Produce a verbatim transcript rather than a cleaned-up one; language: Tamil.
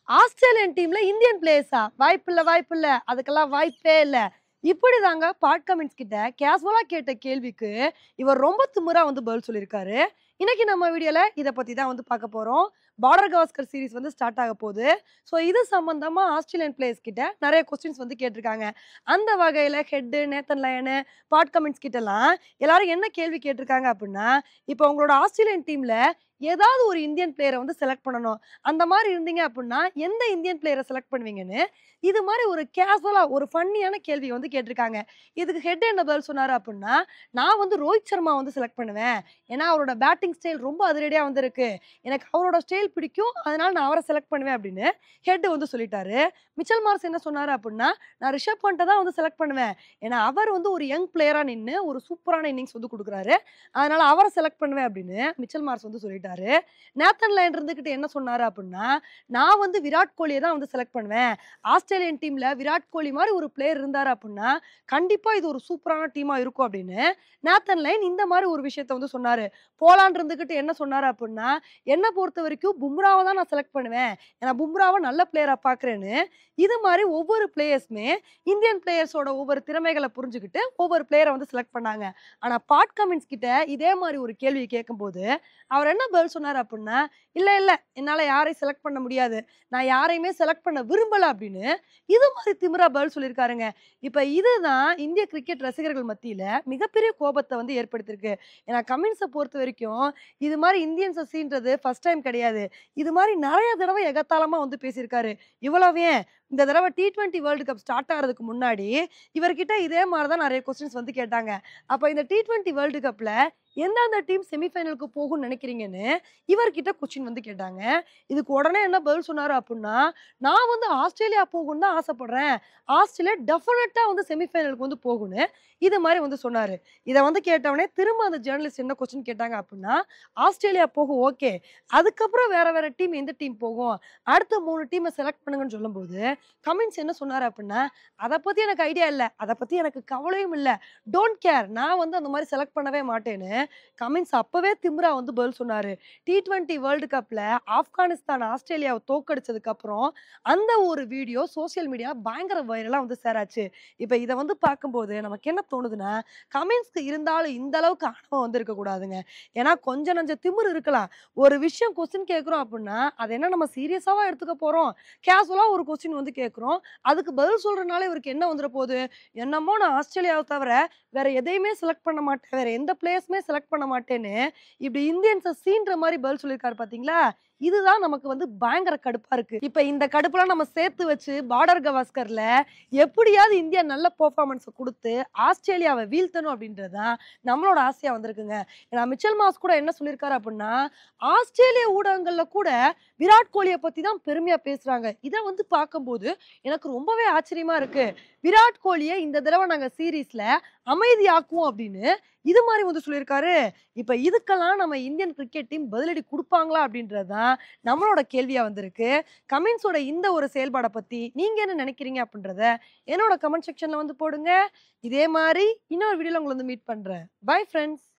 ஆஸ்திரேலியன் டீம்ல இந்தியன் பிளேயர்ஸா? வாய்ப்பில்ல, வாய்ப்பில்ல. அதுக்கெல்லாம் வாய்ப்பே இல்ல. இப்படிதாங்க பாட் கமின்ஸ் கிட்ட கேஷுவலா கேட்ட கேள்விக்கு, இவர் ரொம்ப திமிரா வந்து பதில் சொல்லியிருக்காரு. இன்னைக்கு நம்ம வீடியோல இத பத்தி தான் வந்து பார்க்க போறோம். பார்டர் கவாஸ்கர் சீரிஸ் வந்து ஸ்டார்ட் ஆக போகுது. ஸோ இது சம்பந்தமா ஆஸ்திரேலியன் பிளேயர்ஸ் கிட்ட நெறைய கொஸ்டின்ஸ் வந்து கேட்டிருக்காங்க. அந்த வகையில Head, Nathan Lyon, Pat Cummins கிட்டலாம் எல்லாரும் என்ன கேள்வி கேட்டிருக்காங்க அப்டின்னா, இப்போ உங்களோட ஆஸ்திரேலியன் டீம்ல ஏதாவது ஒரு இந்தியன் பிளேயர வந்து செலக்ட் பண்ணணும். அந்த மாரி இருந்தீங்க அப்டின்னா, எந்த இந்தியன் பிளேயர செலக்ட் பண்ணுவீங்கன்னு, இது மாரி ஒரு கேஷுவலா ஒரு ஃபன்னியான கேள்வி வந்து கேட்டிருக்காங்க. இதுக்கு ஹெட் என்ன பதில் சொன்னாரு அப்டின்னா, நான் வந்து ரோஹித் சர்மா வந்து செலக்ட் பண்ணுவேன். ஏன்னா அவரோட பேட்டிங் ஸ்டைல் ரொம்ப அதிரடியா வந்து இருக்கு. எனக்கு அவரோட ஸ்டைல் பிடிக்கும். அதனால நான் அவர செலக்ட் பண்ணுவேன் அப்டின்னு ஹெட் வந்து சொல்லிட்டாரு. மிச்சல் மார்ஸ் என்ன சொன்னாரு அப்டின்னா, நான் ரிஷப் பண்ட்ட தான் வந்து செலக்ட் பண்ணுவேன். ஏன்னா அவர் வந்து ஒரு யங் பிளேயரா நின்னு ஒரு சூப்பரான இன்னிங்ஸ் வந்து குடுக்குறாரு. அதனால அவர செலக்ட் பண்ணுவேன் அப்டின்னு மிச்சல் மார்ஸ் வந்து சொல்லிட்டாரு. நேத்தன் லயன் இருந்துகிட்டு என்ன சொன்னாரு அப்டின்னா, நான் வந்து விராட் கோலிய தான் வந்து செலக்ட் பண்ணுவேன். ஆஸ்திரேலியன் டீம்ல விராட் கோலி மாரி ஒரு பிளேயர் இருந்தாரு அப்டின்னா, கண்டிப்பா இது ஒரு சூப்பரான டீமா இருக்கும் அப்டின்னு நேத்தன் லயன் இந்த மாரி ஒரு விஷயத்த வந்து சொன்னாரு. போலாண்ட் இருந்துகிட்டு என்ன சொன்னாரு அப்டின்னா, என்ன பொறுத்தவரைக்கும் பும்ராவ தான் நான் செலக்ட் பண்ணுவேன். ஏன்னா பும்ராவ நல்ல பிளேயரா பார்க்குறேன்னு, இது மாரி ஒவ்வொரு பிளேயர்ஸுமே இந்தியன் பிளேயர்ஸோட ஒவ்வொரு திறமைகள புரிஞ்சுகிட்டு ஒவ்வொரு பிளேயர வந்து செலக்ட் பண்ணாங்க. ஆனா பாட் கமின்ஸ் கிட்ட இதே மாரி ஒரு கேள்வி கேட்கும்போது, அவர் என்ன பதில் சொன்னாரு அப்டின்னா, இல்ல இல்ல என்னால யாரையும் செலக்ட் பண்ண முடியாது. நான் யாரையுமே செலக்ட் பண்ண விரும்பல அப்டின்னு இது மாரி திமிரா பதில் சொல்லியிருக்காருங்க. இப்ப இதுதான் இந்திய கிரிக்கெட் ரசிகர்கள் மத்தியில மிகப்பெரிய கோபத்த வந்து ஏற்படுத்தியிருக்கு. ஏன்னா கமின்ஸ பொறுத்தவரைக்கும் இது மாரி இந்தியன்ஸ சீன்றது ஃபர்ஸ்ட் டைம் கிடையாது. இது மாரி நெறைய தடவ எகத்தாளமா வந்து பேசியிருக்காரு. இவ்வளவு ஏன் இந்த தடவ T twenty world cup start ஆகுறதுக்கு முன்னாடி இவர்கிட்ட இதே மாரி தான் நெறைய கொஸ்டின்ஸ் வந்து கேட்டாங்க. அப்ப இந்த டி டுவென்டி வேர்ல்ட் கப்ல எந்தெந்த டீம் செமி ஃபைனலுக்கு போகும்னு நெனைக்கிறீங்கன்னு இவர்கிட்ட கொஸ்டின் வந்து கேட்டாங்க. இதுக்கு உடனே என்ன பதில் சொன்னாரு அப்டின்னா, நான் வந்து ஆஸ்திரேலியா போகும்னு தான் ஆசைப்படுறேன். ஆஸ்திரேலியா டெஃபினட்டா வந்து செமி ஃபைனலுக்கு வந்து போகும்னு இது மாரி வந்து சொன்னாரு. இத வந்து கேட்டவுனே திரும்ப அந்த ஜர்னலிஸ்ட் என்ன கொஸ்டின் கேட்டாங்க அப்டின்னா, ஆஸ்திரேலியா போகும் ஓகே. அதுக்கப்புறம் வேற வேற டீம் எந்த டீம் போகும்? அடுத்த மூணு டீம செலக்ட் பண்ணுங்கன்னு சொல்லும்போது, கமின்ஸ் என்ன சொன்னாரு அப்டின்னா, அத பத்தி எனக்கு ஐடியா இல்ல. அத பத்தி எனக்கு கவலையும் இல்ல. Don't care. நான் வந்து அந்த மாரி செலக்ட் பண்ணவே மாட்டேன்னு கமின்ஸ் அப்பவே திமிரா வந்து பதில் சொன்னாரு. டி டுவென்டி வேர்ல்ட் கப்ல ஆப்கானிஸ்தான் ஆஸ்திரேலியாவ தோற்கடிச்சதுக்கு அப்புறம் அந்த ஒரு வீடியோ சோசியல் மீடியா பயங்கர வைரலா வந்து ஷேர் ஆச்சு. இப்ப இத வந்து பார்க்கும்போது நமக்கு என்ன தோணுதுன்னா, கமின்ஸ்க்கு இருந்தாலும் இந்த அளவுக்கு ஆணவம் வந்து இருக்கக்கூடாதுங்க. ஏன்னா கொஞ்சம் நஞ்ச திமிரு இருக்கலாம். ஒரு விஷயம் கொஸ்டின் கேட்கிறோம் அப்டின்னா, அத என்ன நம்ம சீரியஸாவா எடுத்துக்க போறோம்? கேஷுவலா ஒரு கொஸ்டின் வந்து கேட்கிறோம். அதுக்கு பதில் சொல்றனால இவருக்கு என்ன வந்துற போது? என்னமோ நான் ஆஸ்திரேலியாவ தவிர வேற எதையுமே செலக்ட் பண்ண மாட்டேன். வேற எந்த பிளேயர்ஸுமே செலக்ட் பண்ண மாட்டேன்னு, இப்டி இந்தியன்ஸ சீன்ற மாரி பதில் சொல்லியிருக்காரு பார்த்தீங்களா? இதுதான் நமக்கு வந்து பயங்கர கடுப்பா இருக்கு. இப்ப இந்த கடுப்புலாம் நம்ம சேர்த்து வச்சு பார்டர் கவாஸ்கர்ல எப்படியாவது இந்தியா நல்ல பெர்ஃபார்மன்ஸ குடுத்து ஆஸ்திரேலியாவ வீழ்த்தணும் அப்டின்றது தான் நம்மளோட ஆசையா வந்திருக்குங்க. ஏன்னா மிச்சல் மார்ஸ் கூட என்ன சொல்லியிருக்காரு அப்டின்னா, ஆஸ்திரேலிய ஊடகங்கள்ல கூட விராட் கோலிய பத்தி தான் பெருமையா பேசுறாங்க. இத வந்து பார்க்கும்போது எனக்கு ரொம்பவே ஆச்சரியமா இருக்கு. விராட் கோலிய இந்த தடவ நாங்க சீரிஸ்ல அமைதியாக்குவோம் அப்டின்னு இது மாரி வந்து சொல்லியிருக்காரு. இப்ப இதுக்கெல்லாம் நம்ம இந்தியன் கிரிக்கெட் டீம் பதிலடி குடுப்பாங்களா? அப்டின்றது தான் நம்மளோட கேள்வியா வந்திருக்கு. கமின்ஸோட இந்த ஒரு செயல்பாட பத்தி நீங்க என்ன நெனைக்கிறீங்க? அப்டின்றத என்னோட கமெண்ட் செக்ஷன்ல வந்து போடுங்க. இதே மாரி இன்னொரு வீடியோல உங்கள வந்து மீட் பண்றேன். Bye friends.